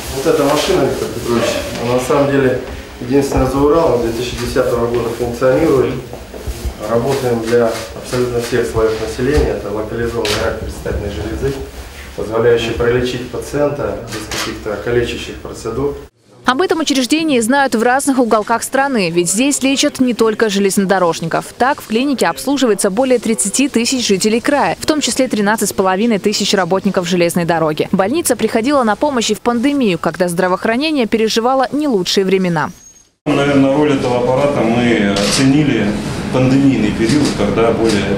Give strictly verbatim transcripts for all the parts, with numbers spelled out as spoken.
Вот эта машина, Виктор Петрович, она на самом деле единственная за Уралом, с две тысячи десятого года функционирует. Работаем для абсолютно всех слоев населения. Это локализованный рак предстательной железы, позволяющий пролечить пациента без каких-то калечащих процедур. Об этом учреждении знают в разных уголках страны, ведь здесь лечат не только железнодорожников. Так, в клинике обслуживается более тридцати тысяч жителей края, в том числе тринадцать с половиной тысяч работников железной дороги. Больница приходила на помощь и в пандемию, когда здравоохранение переживало не лучшие времена. Наверное, роль этого аппарата мы оценили пандемийный период, когда более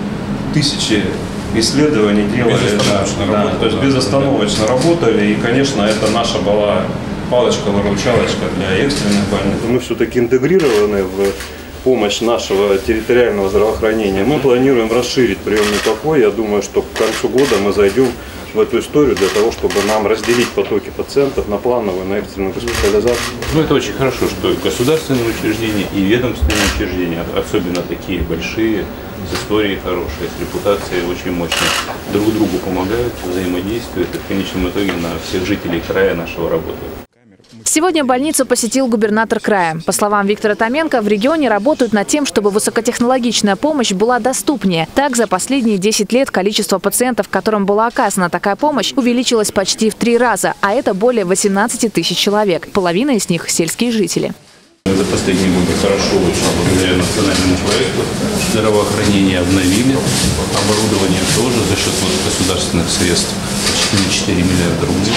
тысячи исследований делали. Безостановочно, да, да, то есть безостановочно работали, и, конечно, это наша была палочка-выручалочка для экстренных больниц. Мы все-таки интегрированы в помощь нашего территориального здравоохранения. Мы планируем расширить приемный покой. Я думаю, что к концу года мы зайдем в эту историю для того, чтобы нам разделить потоки пациентов на плановую, на экстренную госпитализацию. Ну, это очень хорошо, что и государственные учреждения, и ведомственные учреждения, особенно такие большие, с историей хорошей, с репутацией очень мощной, друг другу помогают, взаимодействуют и в конечном итоге на всех жителей края нашего работают. Сегодня больницу посетил губернатор края. По словам Виктора Томенко, в регионе работают над тем, чтобы высокотехнологичная помощь была доступнее. Так, за последние десять лет количество пациентов, которым была оказана такая помощь, увеличилось почти в три раза, а это более восемнадцати тысяч человек. Половина из них – сельские жители. За последние годы хорошо очень благодаря национальному проекту здравоохранения обновили. Оборудование тоже за счет вот государственных средств почти на четыре миллиарда рублей.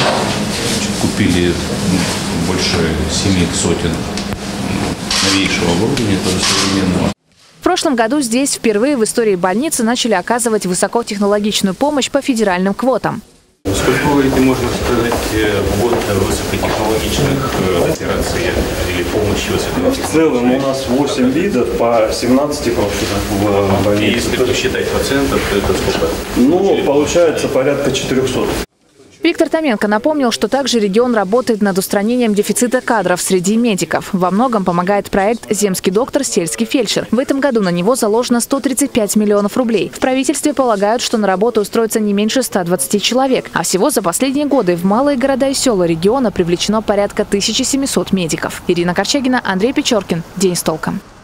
Купили больше семи сотен новейшего оборудования, тоже современного. В прошлом году здесь впервые в истории больницы начали оказывать высокотехнологичную помощь по федеральным квотам. Сколько, говорите, можно сказать, год высокотехнологичных операций или помощи высокотехнологичных? В целом у нас восемь видов по семнадцати профилям в больнице. И если посчитать пациентов, то это сколько? Ну, получается порядка четырёхсот. Виктор Томенко напомнил, что также регион работает над устранением дефицита кадров среди медиков. Во многом помогает проект «Земский доктор, сельский фельдшер». В этом году на него заложено сто тридцать пять миллионов рублей. В правительстве полагают, что на работу устроится не меньше ста двадцати человек. А всего за последние годы в малые города и села региона привлечено порядка тысячи семисот медиков. Ирина Корчагина, Андрей Печоркин. День с толком.